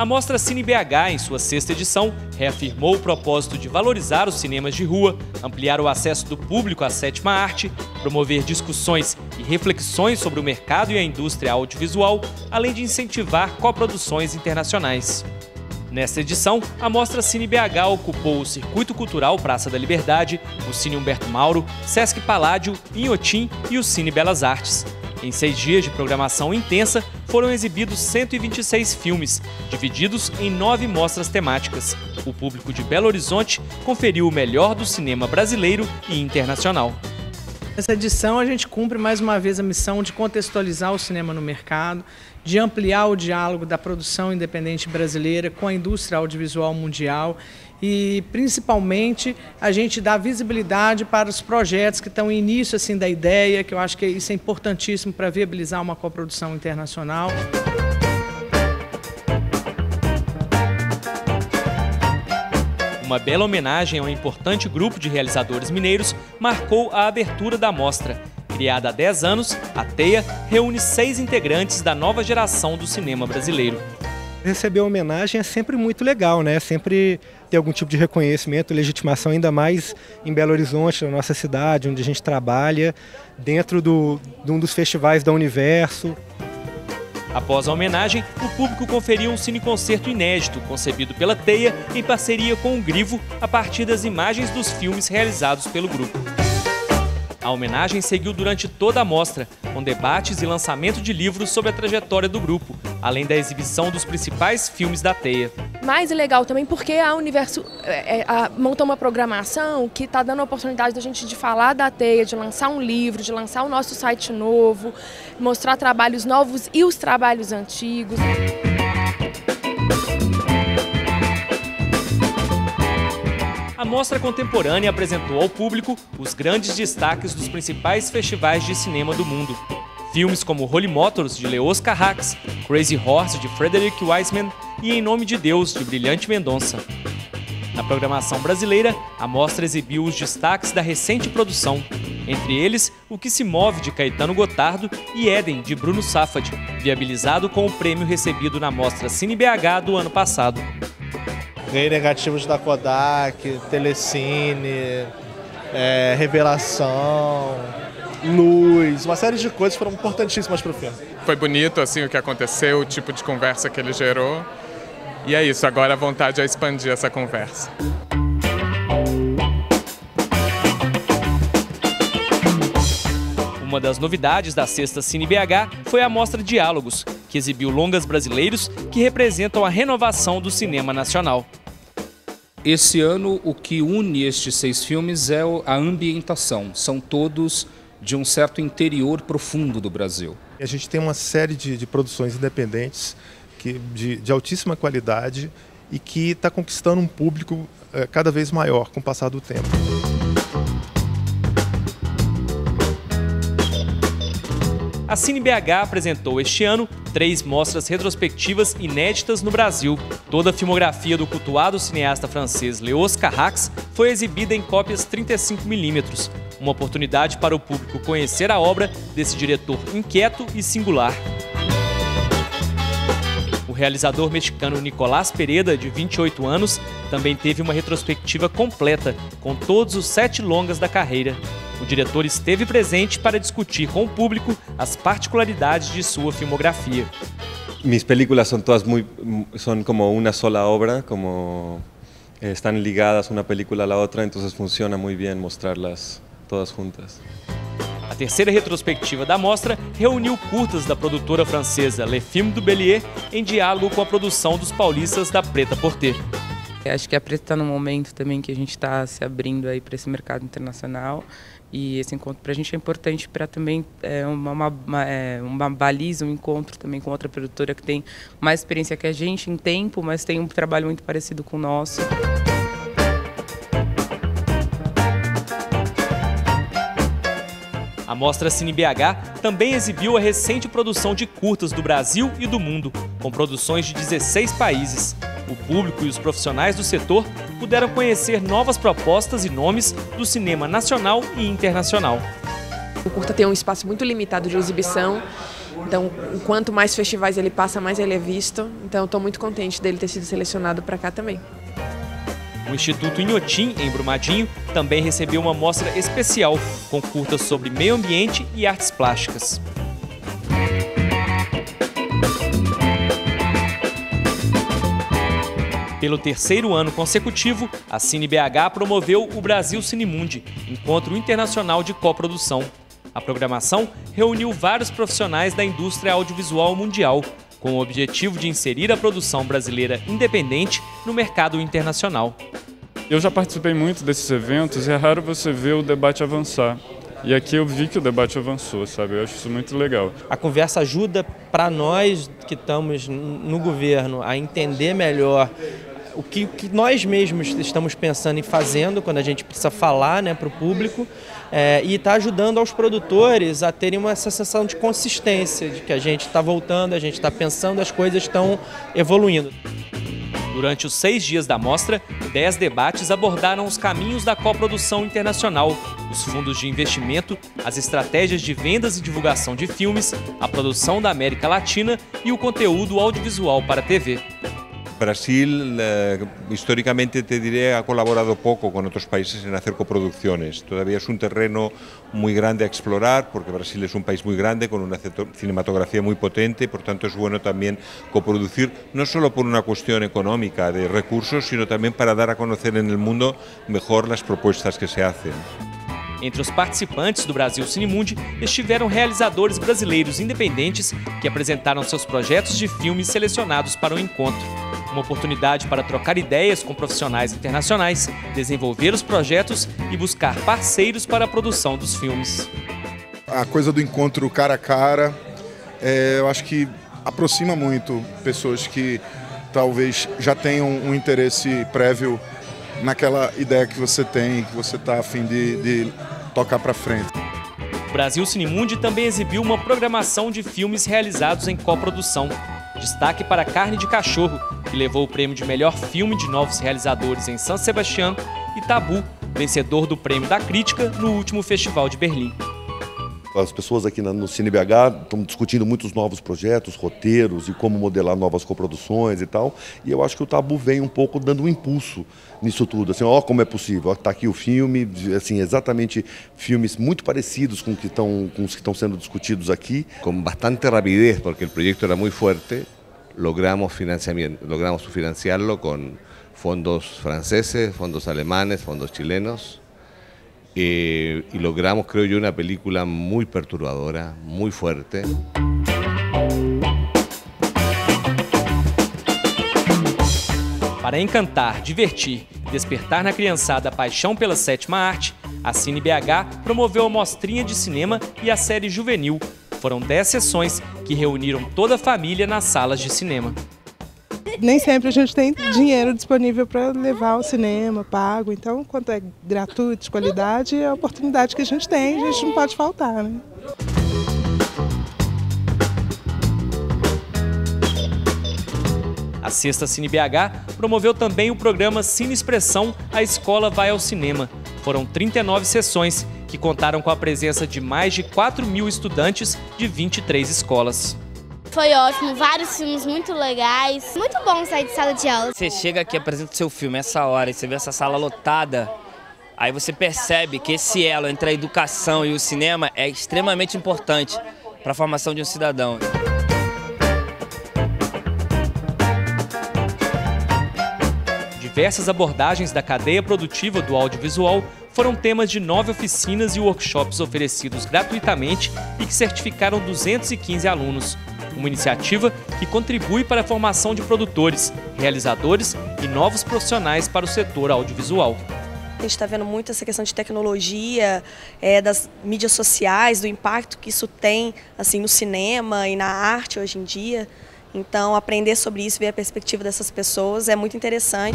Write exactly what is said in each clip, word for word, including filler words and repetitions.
A Mostra Cine B H, em sua sexta edição, reafirmou o propósito de valorizar os cinemas de rua, ampliar o acesso do público à sétima arte, promover discussões e reflexões sobre o mercado e a indústria audiovisual, além de incentivar coproduções internacionais. Nesta edição, a Mostra Cine B H ocupou o Circuito Cultural Praça da Liberdade, o Cine Humberto Mauro, Sesc Paládio, Inhotim e o Cine Belas Artes. Em seis dias de programação intensa, foram exibidos cento e vinte e seis filmes, divididos em nove mostras temáticas. O público de Belo Horizonte conferiu o melhor do cinema brasileiro e internacional. Nessa edição, a gente cumpre mais uma vez a missão de contextualizar o cinema no mercado, de ampliar o diálogo da produção independente brasileira com a indústria audiovisual mundial e, principalmente, a gente dá visibilidade para os projetos que estão em início assim, da ideia, que eu acho que isso é importantíssimo para viabilizar uma coprodução internacional. Uma bela homenagem a um importante grupo de realizadores mineiros marcou a abertura da mostra. Criada há dez anos, a TEIA reúne seis integrantes da nova geração do cinema brasileiro. Receber a homenagem é sempre muito legal, né? Sempre ter algum tipo de reconhecimento, legitimação, ainda mais em Belo Horizonte, na nossa cidade, onde a gente trabalha, dentro do, de um dos festivais da Universo. Após a homenagem, o público conferiu um cineconcerto inédito, concebido pela TEIA em parceria com o Grivo, a partir das imagens dos filmes realizados pelo grupo. A homenagem seguiu durante toda a mostra, com debates e lançamento de livros sobre a trajetória do grupo, além da exibição dos principais filmes da TEIA. Mais legal também porque a Universo é, é, a, montou uma programação que está dando a oportunidade da gente de falar da TEIA, de lançar um livro, de lançar o nosso site novo, mostrar trabalhos novos e os trabalhos antigos. A Mostra Contemporânea apresentou ao público os grandes destaques dos principais festivais de cinema do mundo. Filmes como Holy Motors, de Leos Carax, Crazy Horse, de Frederick Wiseman e Em Nome de Deus, de Brilhante Mendonça. Na programação brasileira, a mostra exibiu os destaques da recente produção, entre eles O Que Se Move, de Caetano Gotardo, e Éden, de Bruno Safad, viabilizado com o prêmio recebido na Mostra Cine B H do ano passado. Ganhei negativos da Kodak, Telecine, é, Revelação, Luz, uma série de coisas foram importantíssimas para o filme. Foi bonito assim o que aconteceu, o tipo de conversa que ele gerou. E é isso, agora a vontade é expandir essa conversa. Uma das novidades da sexta Cine B H foi a Mostra Diálogos, que exibiu longas brasileiros que representam a renovação do cinema nacional. Esse ano, o que une estes seis filmes é a ambientação. São todos de um certo interior profundo do Brasil. A gente tem uma série de, de produções independentes que, de, de altíssima qualidade e que está conquistando um público é, cada vez maior com o passar do tempo. A Cine B H apresentou este ano três mostras retrospectivas inéditas no Brasil. Toda a filmografia do cultuado cineasta francês Leos Carax foi exibida em cópias trinta e cinco milímetros, uma oportunidade para o público conhecer a obra desse diretor inquieto e singular. O realizador mexicano Nicolás Pereda, de vinte e oito anos, também teve uma retrospectiva completa, com todos os sete longas da carreira. O diretor esteve presente para discutir com o público as particularidades de sua filmografia. Mis películas son todas muy, son como una sola obra, como eh, están ligadas una película a la otra, entonces funciona muy bien mostrarlas todas juntas. A terceira retrospectiva da mostra reuniu curtas da produtora francesa Le Film du Bélier em diálogo com a produção dos paulistas da Prêt-à-Porter. Acho que a Preta está num momento também que a gente está se abrindo aí para esse mercado internacional e esse encontro para a gente é importante para também é, uma, uma, é, uma baliza, um encontro também com outra produtora que tem mais experiência que a gente em tempo, mas tem um trabalho muito parecido com o nosso. A Mostra Cine B H também exibiu a recente produção de curtas do Brasil e do mundo, com produções de dezesseis países. O público e os profissionais do setor puderam conhecer novas propostas e nomes do cinema nacional e internacional. O curta tem um espaço muito limitado de exibição Então, quanto mais festivais ele passa, mais ele é visto. Então, estou muito contente dele ter sido selecionado para cá também. O Instituto Inhotim, em Brumadinho, também recebeu uma mostra especial com curtas sobre meio ambiente e artes plásticas. Pelo terceiro ano consecutivo, a Cine B H promoveu o Brasil Cinemundi, encontro internacional de coprodução. A programação reuniu vários profissionais da indústria audiovisual mundial, com o objetivo de inserir a produção brasileira independente no mercado internacional. Eu já participei muito desses eventos e é raro você ver o debate avançar. E aqui eu vi que o debate avançou, sabe? Eu acho isso muito legal. A conversa ajuda para nós que estamos no governo a entender melhor o que, que nós mesmos estamos pensando e fazendo quando a gente precisa falar, né, para o público, é, e está ajudando aos produtores a terem uma sensação de consistência, de que a gente está voltando, a gente está pensando, as coisas estão evoluindo. Durante os seis dias da mostra, dez debates abordaram os caminhos da coprodução internacional, os fundos de investimento, as estratégias de vendas e divulgação de filmes, a produção da América Latina e o conteúdo audiovisual para a T V. Brasil, eh, históricamente te diré, ha colaborado poco con otros países en hacer coproducciones. Todavía es un terreno muy grande a explorar, porque Brasil es un país muy grande, con una cinematografía muy potente, por tanto es bueno también coproducir, no solo por una cuestión económica de recursos, sino también para dar a conocer en el mundo mejor las propuestas que se hacen. Entre os participantes do Brasil Cinemundi estiveram realizadores brasileiros independentes que apresentaram seus projetos de filmes selecionados para o encontro. Uma oportunidade para trocar ideias com profissionais internacionais, desenvolver os projetos e buscar parceiros para a produção dos filmes. A coisa do encontro cara a cara, é, eu acho que aproxima muito pessoas que talvez já tenham um interesse prévio naquela ideia que você tem, que você está a fim de, de tocar para frente. O Brasil Cinemundi também exibiu uma programação de filmes realizados em coprodução. Destaque para Carne de Cachorro, que levou o prêmio de melhor filme de novos realizadores em San Sebastián, e Tabu, vencedor do prêmio da crítica no último Festival de Berlim. As pessoas aqui no Cine B H estão discutindo muitos novos projetos, roteiros e como modelar novas coproduções e tal. E eu acho que o Tabu vem um pouco dando um impulso nisso tudo. Assim, ó, como é possível. Está aqui o filme, assim, exatamente filmes muito parecidos com, que estão, com os que estão sendo discutidos aqui. Com bastante rapidez, porque o projeto era muito forte, logramos financiamento, logramos financiá-lo com fondos franceses, fondos alemanes, fondos chilenos. Eh, y logramos, creo yo, una película muy perturbadora, muy fuerte. Para encantar, divertir e despertar na criançada a paixão pela sétima arte, a Cine B H promoveu a mostrinha de cinema e a série juvenil. Foram dez sessões que reuniram toda a família nas salas de cinema. Nem sempre a gente tem dinheiro disponível para levar ao cinema, pago. Então, quanto é gratuito, de qualidade, é a oportunidade que a gente tem, a gente não pode faltar, né? A Sexta Cine B H promoveu também o programa Cine Expressão, A Escola Vai ao Cinema. Foram trinta e nove sessões que contaram com a presença de mais de quatro mil estudantes de vinte e três escolas. Foi ótimo, vários filmes muito legais. Muito bom sair de sala de aula. Você chega aqui e apresenta o seu filme essa hora e você vê essa sala lotada, aí você percebe que esse elo entre a educação e o cinema é extremamente importante para a formação de um cidadão. Diversas abordagens da cadeia produtiva do audiovisual foram temas de nove oficinas e workshops oferecidos gratuitamente e que certificaram duzentos e quinze alunos. Uma iniciativa que contribui para a formação de produtores, realizadores e novos profissionais para o setor audiovisual. A gente está vendo muito essa questão de tecnologia, é, das mídias sociais, do impacto que isso tem assim, no cinema e na arte hoje em dia. Então, aprender sobre isso, ver a perspectiva dessas pessoas é muito interessante.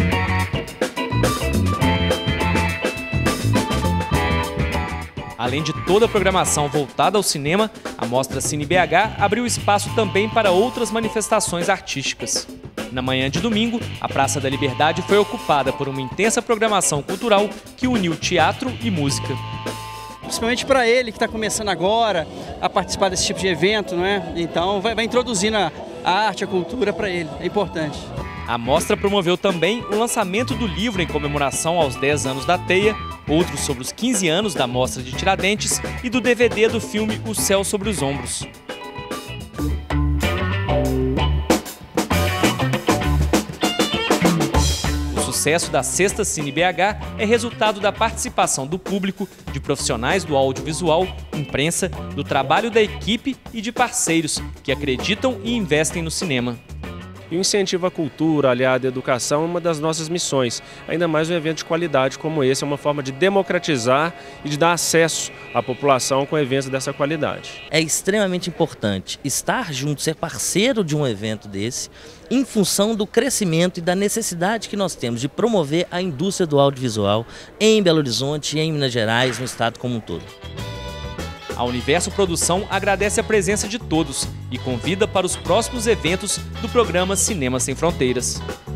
Além de toda a programação voltada ao cinema, a Mostra Cine B H abriu espaço também para outras manifestações artísticas. Na manhã de domingo, a Praça da Liberdade foi ocupada por uma intensa programação cultural que uniu teatro e música. principalmente para ele que está começando agora a participar desse tipo de evento, não é? Então vai, vai introduzindo a, a arte, a cultura para ele, é importante. A mostra promoveu também o lançamento do livro em comemoração aos dez anos da Teia, outro sobre os quinze anos da Mostra de Tiradentes e do D V D do filme O Céu sobre os Ombros. O sucesso da Sexta Cine B H é resultado da participação do público, de profissionais do audiovisual, imprensa, do trabalho da equipe e de parceiros que acreditam e investem no cinema. E o incentivo à cultura, aliado à educação, é uma das nossas missões. Ainda mais um evento de qualidade como esse, é uma forma de democratizar e de dar acesso à população com eventos dessa qualidade. É extremamente importante estar junto, ser parceiro de um evento desse, em função do crescimento e da necessidade que nós temos de promover a indústria do audiovisual em Belo Horizonte, em Minas Gerais, no estado como um todo. A Universo Produção agradece a presença de todos e convida para os próximos eventos do programa Cinema Sem Fronteiras.